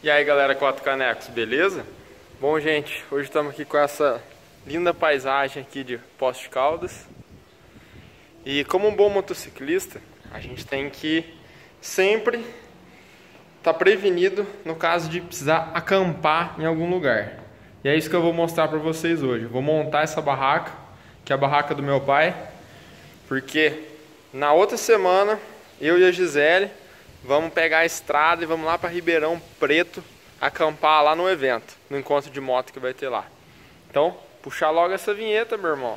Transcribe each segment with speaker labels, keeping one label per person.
Speaker 1: E aí galera, Quatro Canecos, beleza? Bom gente, hoje estamos aqui com essa linda paisagem aqui de Poços de Caldas. E como um bom motociclista, a gente tem que sempre estar prevenido no caso de precisar acampar em algum lugar. E é isso que eu vou mostrar para vocês hoje. Eu vou montar essa barraca, que é a barraca do meu pai, porque na outra semana eu e a Gisele vamos pegar a estrada e vamos lá para Ribeirão Preto acampar lá no evento, no encontro de moto que vai ter lá. Então, puxar logo essa vinheta, meu irmão.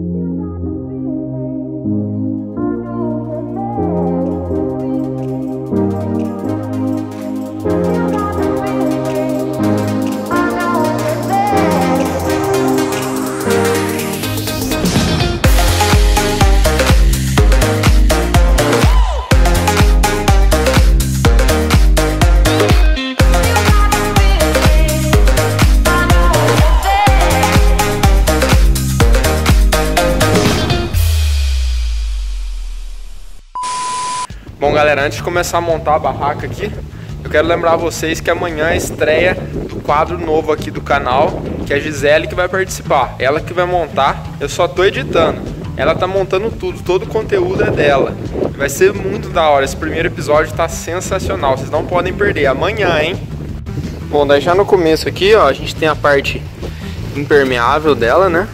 Speaker 1: Bom galera, antes de começar a montar a barraca aqui, eu quero lembrar vocês que amanhã é a estreia do quadro novo aqui do canal, que é a Gisele que vai participar, ela que vai montar, eu só tô editando, ela tá montando tudo, todo o conteúdo é dela, vai ser muito da hora, esse primeiro episódio tá sensacional, vocês não podem perder, amanhã, hein? Bom, daí já no começo aqui, ó, a gente tem a parte impermeável dela, né?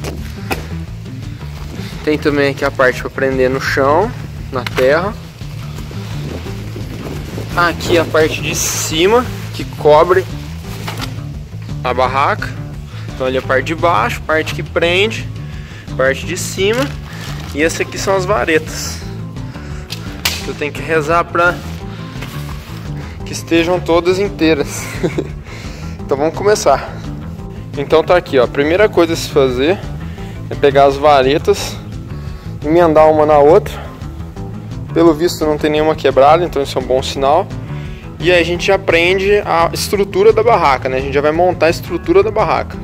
Speaker 1: Tem também aqui a parte para prender no chão, na terra. Aqui a parte de cima que cobre a barraca. Então ali a parte de baixo, parte que prende, parte de cima. E essa aqui são as varetas. Eu tenho que rezar para que estejam todas inteiras. Então vamos começar. Então tá aqui, ó. A primeira coisa a se fazer é pegar as varetas, emendar uma na outra. Pelo visto não tem nenhuma quebrada, então isso é um bom sinal. E aí a gente já prende a estrutura da barraca, né? A gente já vai montar a estrutura da barraca.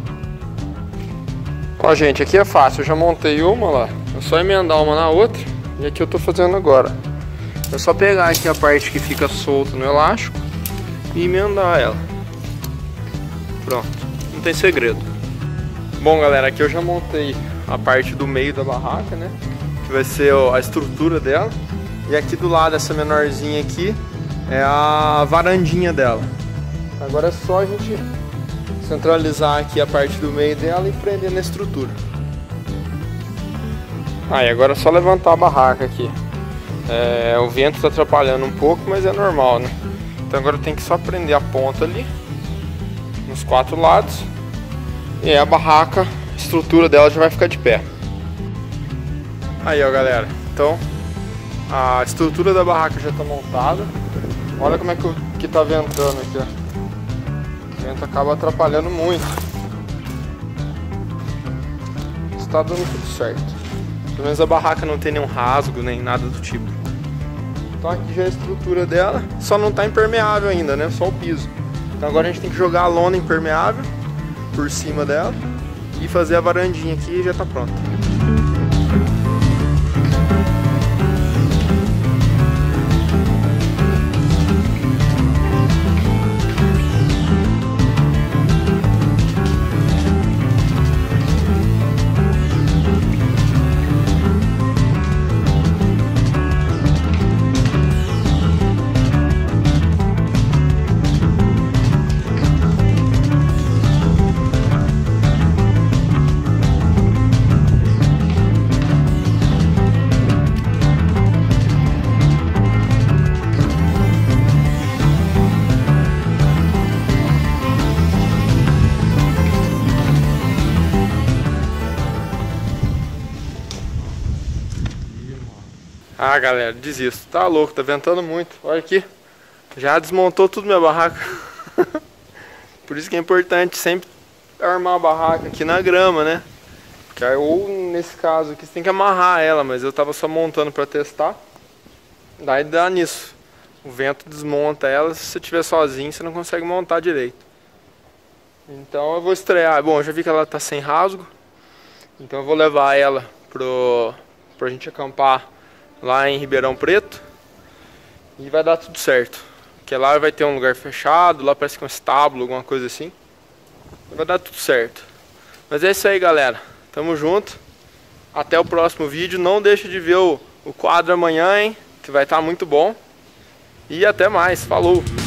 Speaker 1: Ó gente, aqui é fácil, eu já montei uma lá. É só emendar uma na outra. E aqui eu tô fazendo agora. É só pegar aqui a parte que fica solta no elástico e emendar ela. Pronto, não tem segredo. Bom galera, aqui eu já montei a parte do meio da barraca, né? Que vai ser a estrutura dela. E aqui do lado, essa menorzinha aqui, é a varandinha dela. Agora é só a gente centralizar aqui a parte do meio dela e prender na estrutura. Aí agora é só levantar a barraca aqui. O vento está atrapalhando um pouco, mas é normal, né? Então agora tem que só prender a ponta ali, nos quatro lados. E aí a barraca, a estrutura dela já vai ficar de pé. Aí ó galera, então a estrutura da barraca já está montada. Olha como é que tá ventando aqui, ó. O vento acaba atrapalhando muito. Está dando tudo certo. Pelo menos a barraca não tem nenhum rasgo, nem nada do tipo. Então aqui já é a estrutura dela, só não está impermeável ainda, né? Só o piso. Então agora a gente tem que jogar a lona impermeável por cima dela e fazer a varandinha aqui e já está pronto. Ah galera, desisto, tá louco, tá ventando muito. Olha aqui, já desmontou tudo minha barraca. Por isso que é importante sempre armar a barraca aqui na grama, né? Porque aí, ou nesse caso aqui você tem que amarrar ela, mas eu tava só montando pra testar. Daí dá nisso, o vento desmonta ela, se você estiver sozinho você não consegue montar direito. Então eu vou estrear, bom, eu já vi que ela tá sem rasgo. Então eu vou levar ela pra gente acampar lá em Ribeirão Preto e vai dar tudo certo. Que lá vai ter um lugar fechado, lá parece que é um estábulo, alguma coisa assim. Vai dar tudo certo. Mas é isso aí, galera. Tamo junto. Até o próximo vídeo. Não deixa de ver o quadro amanhã, hein? Que vai estar muito bom. E até mais. Falou!